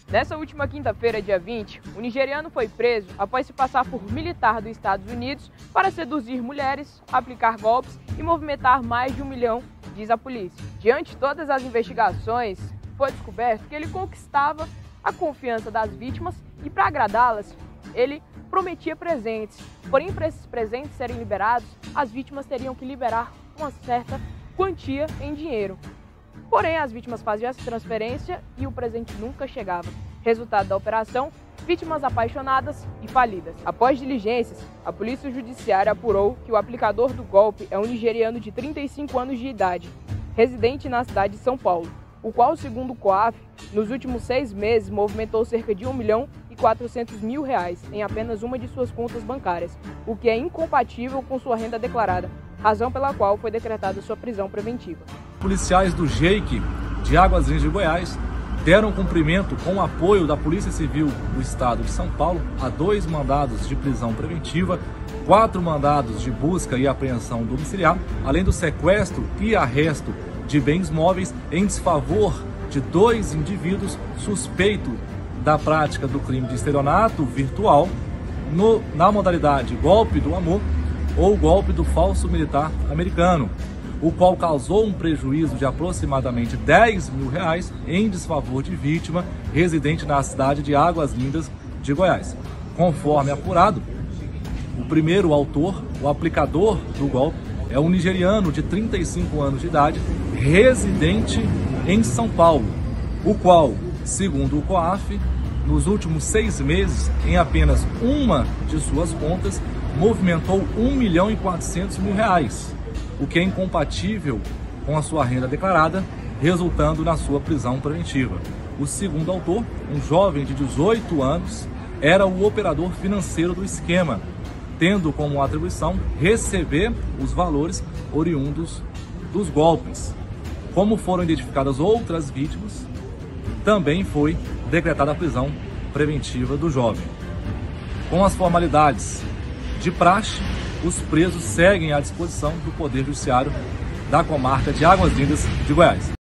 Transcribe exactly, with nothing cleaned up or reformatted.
Nessa última quinta-feira, dia vinte, o nigeriano foi preso após se passar por militar dos Estados Unidos para seduzir mulheres, aplicar golpes e movimentar mais de um milhão, diz a polícia. Diante de todas as investigações, foi descoberto que ele conquistava a confiança das vítimas e, para agradá-las, ele prometia presentes. Porém, para esses presentes serem liberados, as vítimas teriam que liberar uma certa quantia em dinheiro. Porém, as vítimas faziam essa transferência e o presente nunca chegava. Resultado da operação, vítimas apaixonadas e falidas. Após diligências, a Polícia Judiciária apurou que o aplicador do golpe é um nigeriano de trinta e cinco anos de idade, residente na cidade de São Paulo, o qual, segundo o COAF, nos últimos seis meses movimentou cerca de um milhão e quatrocentos mil reais em apenas uma de suas contas bancárias, o que é incompatível com sua renda declarada, razão pela qual foi decretada sua prisão preventiva. Policiais do Jeique de Águas Lindas de Goiás deram cumprimento, com o apoio da Polícia Civil do Estado de São Paulo, a dois mandados de prisão preventiva, quatro mandados de busca e apreensão domiciliar, além do sequestro e arresto de bens móveis em desfavor de dois indivíduos suspeitos da prática do crime de estelionato virtual no, na modalidade golpe do amor ou golpe do falso militar americano, o qual causou um prejuízo de aproximadamente dez mil reais em desfavor de vítima residente na cidade de Águas Lindas de Goiás. Conforme apurado, o primeiro autor, o aplicador do golpe, é um nigeriano de trinta e cinco anos de idade, residente em São Paulo, o qual, segundo o COAF, nos últimos seis meses, em apenas uma de suas contas, movimentou um milhão e quatrocentos mil reais, o que é incompatível com a sua renda declarada, resultando na sua prisão preventiva. O segundo autor, um jovem de dezoito anos, era o operador financeiro do esquema, tendo como atribuição receber os valores oriundos dos golpes. Como foram identificadas outras vítimas, também foi decretada a prisão preventiva do jovem. Com as formalidades de praxe, os presos seguem à disposição do Poder Judiciário da comarca de Águas Lindas de Goiás.